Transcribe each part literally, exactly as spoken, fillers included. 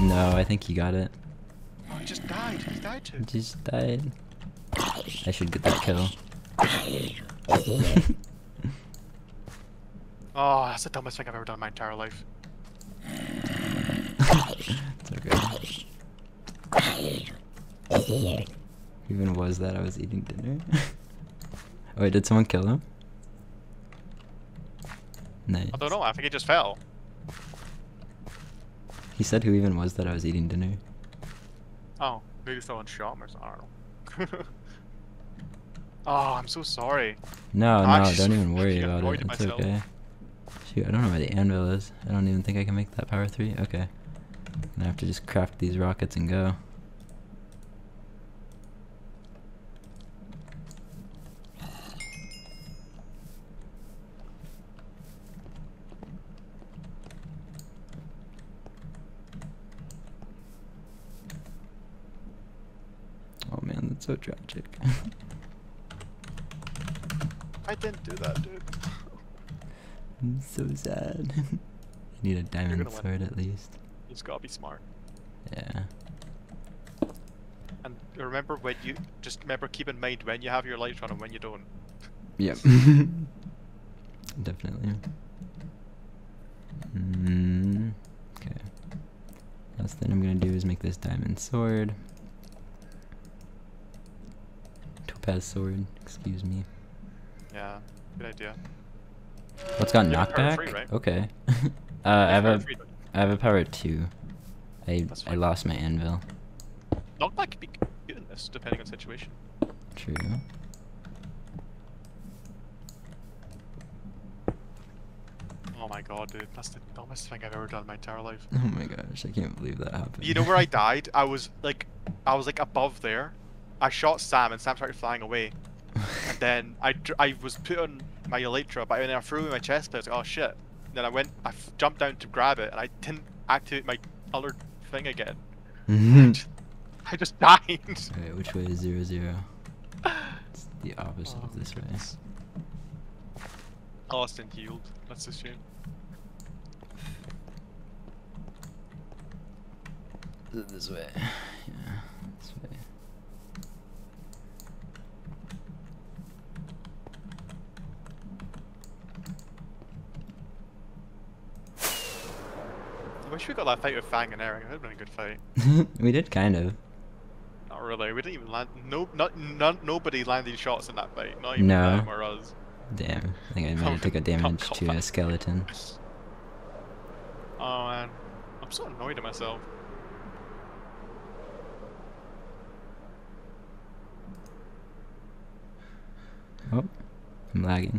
No, I think he got it. Oh, he just died. He died too. He just died. I should get that kill. Oh, that's the dumbest thing I've ever done in my entire life. It's okay. Who even was that? I was eating dinner. Oh, wait, did someone kill him? Nice. I don't know, I think he just fell. He said who even was that I was eating dinner. Oh, maybe someone shot him or something, I don't know. Oh, I'm so sorry. No, I'm no, actually don't so even worry fucking about annoyed it. at It's myself. okay. Shoot, I don't know where the anvil is. I don't even think I can make that power three. Okay. I have to just craft these rockets and go. Oh man, that's so tragic. I didn't do that, dude. I'm so sad. I need a diamond gonna win. sword at least. You just gotta be smart. Yeah. And remember when you, just remember keep in mind when you have your lights on and when you don't. Yep. Definitely. Mm, okay. Last thing I'm gonna do is make this diamond sword. Topaz sword, excuse me. Yeah, good idea. What's got You have power knockback? three, right? Okay. uh, I have power a, three, don't I have a power two. I That's I fine. lost my anvil. Knockback could be good in this, depending on situation. True. Oh my god, dude, that's the dumbest thing I've ever done in my entire life. Oh my gosh, I can't believe that happened. You know where I died? I was like, I was like above there. I shot Sam and Sam started flying away. And then I, dr- I was put on my Elytra, but then I threw away my chest plate. I was like, oh shit. Then I went, I f jumped down to grab it, and I didn't activate my colored thing again. I, just, I just died. Alright, which way is zero zero? It's the opposite Oh, of this way. goodness. Austin healed. That's a shame. This way. Yeah, this way. I wish we got that fight with Fang and Eric. That would have been a good fight. We did kind of. Not really. We didn't even land. No, not none. Nobody landed shots in that fight. Not even No. them or us. Damn, I think I might have took a damage to a skeleton. Oh man, I'm so annoyed at myself. Oh, I'm lagging.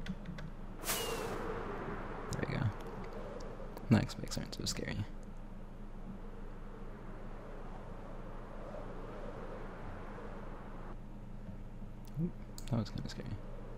There we go. Next spikes aren't so scary. Oop, that was kind of scary.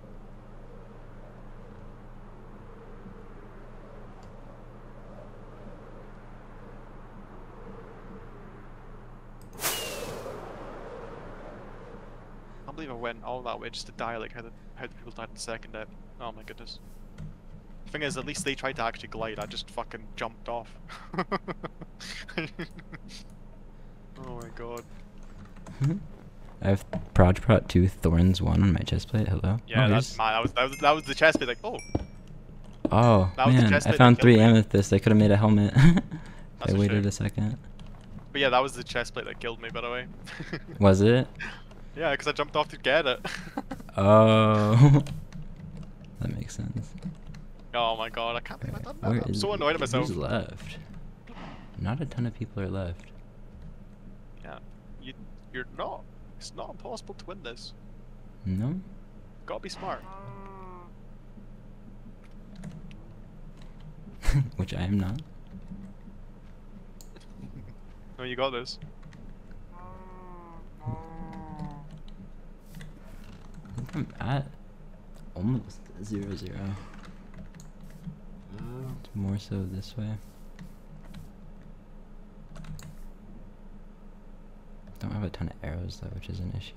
I can't believe I went all that way just to die like how the how the people died in the second ep. Oh my goodness. The thing is, at least they tried to actually glide. I just fucking jumped off. Oh my god. I have Proj Prot two Thorns one on my chestplate. Hello. Yeah, oh, that's mine. That was, that was that was the chest bit. Like, oh, Oh that was the man, chest I plate that found killed three me. amethysts. I could have made a helmet. That's I a waited shame. a second. But yeah, that was the chest plate that killed me, by the way. Was it? Yeah, because I jumped off to get it. Oh. That makes sense. Oh my god, I can't believe I done that. Where I'm is- so annoyed at myself. Who's left? Not a ton of people are left. Yeah, you, you're not. It's not impossible to win this. No? Gotta be smart. Which I am not. No, you got this. I think I'm at almost zero zero. It's more so this way. Don't have a ton of arrows though, which is an issue.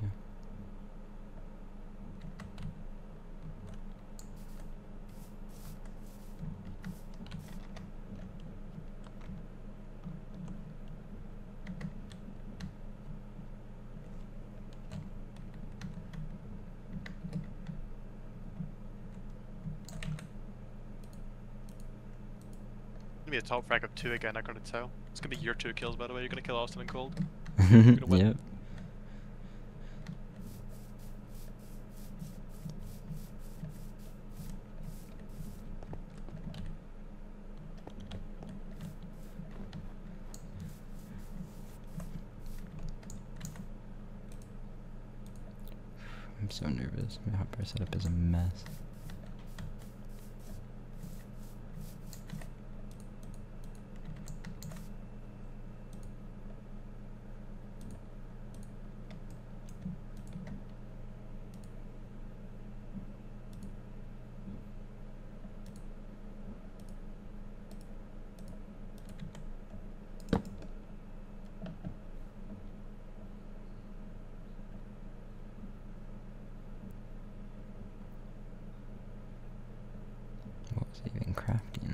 me a top rank of two again, I couldn't tell. It's gonna be your two kills, by the way. You're gonna kill Austin and Cold. Win. Yep. I'm so nervous. My hotbar setup is a mess. What was I even crafting?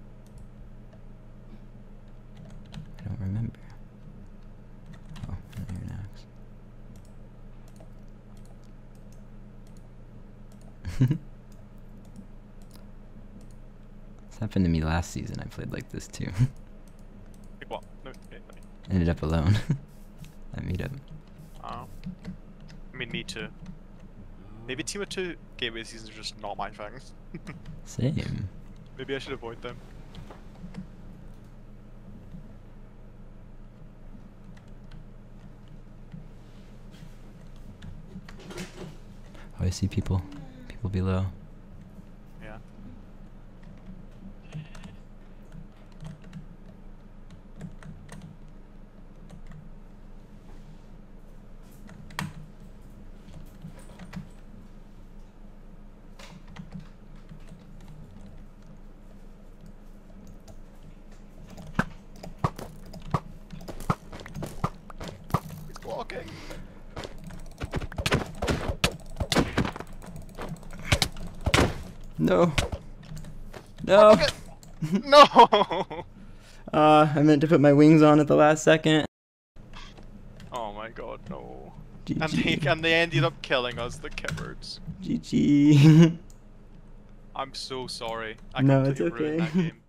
I don't remember. Oh, an iron axe. This happened to me last season. I played like this too. Like what? No, okay, okay. Ended up alone. That meetup. Oh. I mean, me too. Maybe Team of Two gateway seasons are just not my thing. Same. Maybe I should avoid them. Oh, I see people. People below. Yeah. He's walking. No. No. No. Uh, I meant to put my wings on at the last second. Oh my god, no. G And G. they, and they ended up killing us, the cowards. G G. I'm so sorry. I No, it's completely ruined okay. that game.